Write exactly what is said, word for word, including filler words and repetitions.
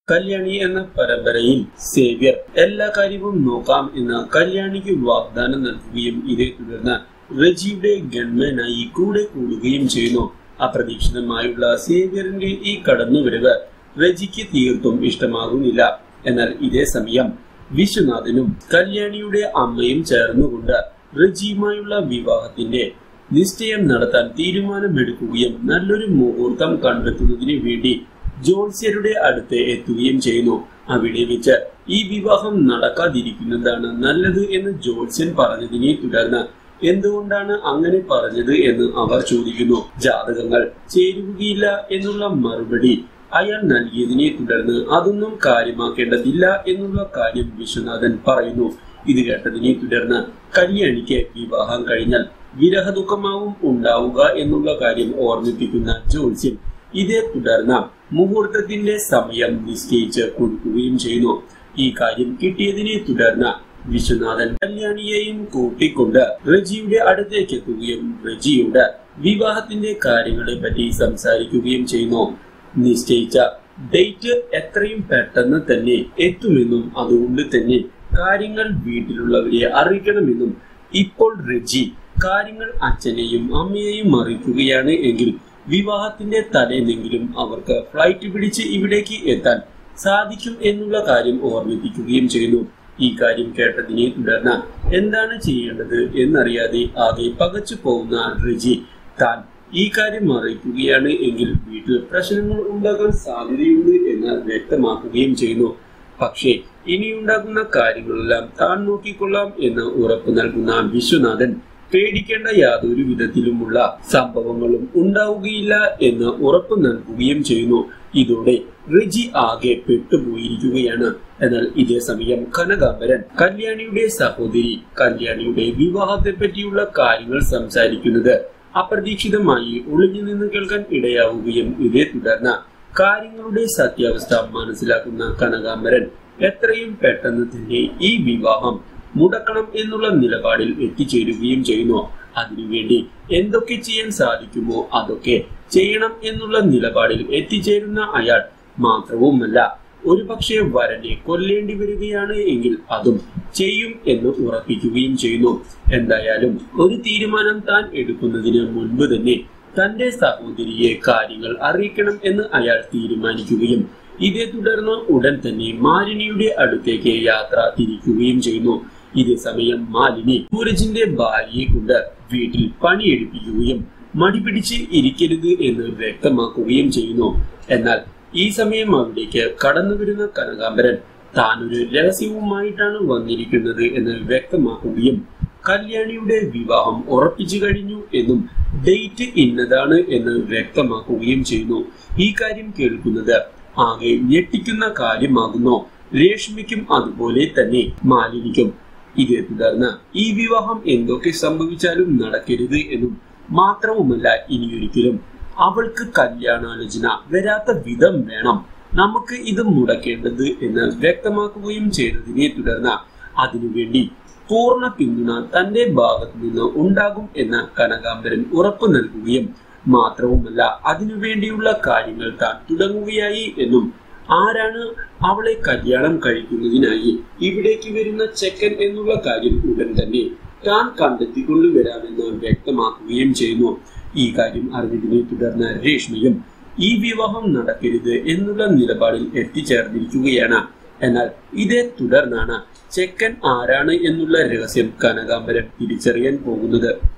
കല്യാണി എന്ന പരമ്പരയിൽ സേവ്യർ എല്ലാ കാര്യവും നോക്കാം എന്ന കല്യാണിക്ക് വാഗ്ദാനം നൽകുകയും ഇതേ തുടർന്ന് റെജിയുടെ ഗൺമാനായി കൂടെ കൂടുകയും ചെയ്യുന്നു. അപ്രതീക്ഷിതമായുള്ള സേവ്യറിന്റെ ഈ കടന്നുവരവ് റെജിക്ക് തീർത്തും ഇഷ്ടമാകുന്നില്ല. എന്നാൽ ഇതേ സമയം വിശ്വനാഥനും കല്യാണിയുടെ അമ്മയും ചേർന്നുകൊണ്ട് റെജിയുമായുള്ള വിവാഹത്തിന്റെ നിശ്ചയം നടത്താൻ തീരുമാനമെടുക്കുകയും നല്ലൊരു മുഹൂർത്തം കണ്ടെത്തുന്നതിന് വേണ്ടി ജോത്സ്യരുടെ അടുത്ത് എത്തുകയും ചെയ്യുന്നു. അവിടെ വെച്ച് ഈ വിവാഹം നടക്കാതിരിക്കുന്നതാണ് നല്ലത് എന്ന് ജോത്സ്യൻ പറഞ്ഞതിനെ തുടർന്ന് എന്തുകൊണ്ടാണ് അങ്ങനെ പറഞ്ഞത് എന്ന് അവർ ചോദിക്കുന്നു. ജാതകങ്ങൾ ചേരുകയില്ല എന്നുള്ള മറുപടി അയാൾ നൽകിയതിനെ തുടർന്ന് അതൊന്നും കാര്യമാക്കേണ്ടതില്ല എന്നുള്ള കാര്യം വിശ്വനാഥൻ പറയുന്നു. ഇത് കേട്ടതിനെ തുടർന്ന് കല്യാണിക്ക് വിവാഹം കഴിഞ്ഞാൽ വിരഹ ദുഃഖമാവും ഉണ്ടാവുക എന്നുള്ള കാര്യം ഓർമ്മിപ്പിക്കുന്ന ജോത്സ്യൻ ഇതേ തുടർന്ന് മുഹൂർത്തത്തിന്റെ സമയം നിശ്ചയിച്ച് കൊടുക്കുകയും ചെയ്യുന്നു. ഈ കാര്യം കിട്ടിയതിനെ തുടർന്ന് വിശ്വനാഥൻ കല്യാണിയെയും കൂട്ടിക്കൊണ്ട് റെജിയുടെ അടുത്തേക്ക് എത്തുകയും റെജിയുടെ വിവാഹത്തിന്റെ കാര്യങ്ങളെ പറ്റി സംസാരിക്കുകയും ചെയ്യുന്നു. നിശ്ചയിച്ച ഡേറ്റ് എത്രയും പെട്ടെന്ന് തന്നെ എത്തുമെന്നും അതുകൊണ്ട് തന്നെ കാര്യങ്ങൾ വീട്ടിലുള്ളവരെ അറിയിക്കണമെന്നും ഇപ്പോൾ റെജി കാര്യങ്ങൾ അച്ഛനെയും അമ്മയെയും അറിയിക്കുകയാണ് എങ്കിൽ വിവാഹത്തിന്റെ തലേന്നെങ്കിലും അവർക്ക് ഫ്ലൈറ്റ് പിടിച്ച് ഇവിടേക്ക് എത്താൻ സാധിക്കും എന്നുള്ള കാര്യം ഓർമ്മിപ്പിക്കുകയും ചെയ്യുന്നു. ഈ കാര്യം കേട്ടതിനെ തുടർന്ന് എന്താണ് ചെയ്യേണ്ടത് എന്നറിയാതെ ആകെ പകച്ചു പോകുന്ന റെജി താൻ ഈ കാര്യം അറിയിക്കുകയാണ് എങ്കിൽ വീട്ടിൽ പ്രശ്നങ്ങൾ ഉണ്ടാകാൻ സാധ്യതയുണ്ട് എന്ന് വ്യക്തമാക്കുകയും ചെയ്യുന്നു. പക്ഷേ ഇനിയുണ്ടാകുന്ന കാര്യങ്ങളെല്ലാം താൻ നോക്കിക്കൊള്ളാം എന്ന് ഉറപ്പു നൽകുന്ന വിശ്വനാഥൻ പേടിക്കേണ്ട യാതൊരു വിധത്തിലുമുള്ള സംഭവങ്ങളും ഉണ്ടാവുകയില്ല എന്ന് ഉറപ്പു നൽകുകയും ചെയ്യുന്നു. ഇതോടെ റെജി ആകെ പെട്ടുപോയിരിക്കുകയാണ്. എന്നാൽ ഇതേ സമയം കനകാംബരൻ കല്യാണിയുടെ സഹോദരി കല്യാണിയുടെ വിവാഹത്തെ പറ്റിയുള്ള കാര്യങ്ങൾ സംസാരിക്കുന്നത് അപ്രതീക്ഷിതമായി ഒളിഞ്ഞു നിന്ന് കേൾക്കാൻ ഇടയാവുകയും ഇതേ തുടർന്ന് കാര്യങ്ങളുടെ സത്യാവസ്ഥ മനസ്സിലാക്കുന്ന കനകാംബരൻ എത്രയും പെട്ടെന്ന് തന്നെ ഈ വിവാഹം മുടക്കണം എന്നുള്ള നിലപാടിൽ എത്തിച്ചേരുകയും ചെയ്യുന്നു. അതിനുവേണ്ടി എന്തൊക്കെ ചെയ്യാൻ സാധിക്കുമോ അതൊക്കെ ചെയ്യണം എന്നുള്ള നിലപാടിൽ എത്തിച്ചേരുന്ന അയാൾ മാത്രവുമല്ല, ഒരു പക്ഷേ വരനെ കൊല്ലേണ്ടി വരികയാണ് എങ്കിൽ അതും ചെയ്യും എന്ന് ഉറപ്പിക്കുകയും ചെയ്യുന്നു. എന്തായാലും ഒരു തീരുമാനം താൻ എടുക്കുന്നതിന് മുൻപ് തന്നെ തന്റെ സഹോദരിയെ കാര്യങ്ങൾ അറിയിക്കണം എന്ന് അയാൾ തീരുമാനിക്കുകയും ഇതേ തുടർന്ന് ഉടൻ തന്നെ മാലിനിയുടെ അടുത്തേക്ക് യാത്ര തിരിക്കുകയും ചെയ്യുന്നു. ഇതേ സമയം മാലിനി സൂരജിന്റെ ഭാര്യയെ കൊണ്ട് വീട്ടിൽ പണിയെടുപ്പിക്കുകയും മടി പിടിച്ച് ഇരിക്കരുത് എന്ന് വ്യക്തമാക്കുകയും ചെയ്യുന്നു. എന്നാൽ ഈ സമയം അവിടേക്ക് കടന്നു വരുന്ന കനകാംബരൻ താനൊരു രഹസ്യവുമായിട്ടാണ് വന്നിരിക്കുന്നത് എന്ന് വ്യക്തമാക്കുകയും കല്യാണിയുടെ വിവാഹം ഉറപ്പിച്ചു കഴിഞ്ഞു എന്നും ഡേറ്റ് ഇന്നതാണ് എന്ന് വ്യക്തമാക്കുകയും ചെയ്യുന്നു. ഈ കാര്യം കേൾക്കുന്നത് ആകെ ഞെട്ടിക്കുന്ന കാര്യമാകുന്നു രേഷ്മയ്ക്കും അതുപോലെ തന്നെ മാലിനിക്കും. ഇതേ തുടർന്ന് ഈ വിവാഹം എന്തൊക്കെ സംഭവിച്ചാലും നടക്കരുത് എന്നും മാത്രവുമല്ല ഇനിയൊരിക്കലും അവൾക്ക് കല്യാണാലോചന വരാത്ത വിധം വേണം നമുക്ക് ഇത് മുടക്കേണ്ടത് എന്ന് വ്യക്തമാക്കുകയും ചെയ്തതിനെ തുടർന്ന് അതിനുവേണ്ടി പൂർണ്ണ പിന്തുണ തന്റെ ഭാഗത്തു നിന്ന് ഉണ്ടാകും എന്ന് കനകാംബരൻ ഉറപ്പു നൽകുകയും മാത്രവുമല്ല അതിനുവേണ്ടിയുള്ള കാര്യങ്ങൾ താൻ തുടങ്ങുകയായി എന്നും ആരാണ് അവളെ കല്യാണം കഴിക്കുന്നതിനായി ഇവിടേക്ക് വരുന്ന ചെക്കൻ എന്നുള്ള കാര്യം ഉടൻ തന്നെ താൻ കണ്ടെത്തിക്കൊണ്ടുവരാമെന്ന് വ്യക്തമാക്കുകയും ചെയ്യുന്നു. ഈ കാര്യം അറിഞ്ഞതിനെ തുടർന്ന് രേഷ്മയും ഈ വിവാഹം നടക്കരുത് എന്നുള്ള നിലപാടിൽ എത്തിച്ചേർന്നിരിക്കുകയാണ്. എന്നാൽ ഇതേ തുടർന്നാണ് ചെക്കൻ ആരാണ് എന്നുള്ള രഹസ്യം കനകാംബരൻ തിരിച്ചറിയാൻ പോകുന്നത്.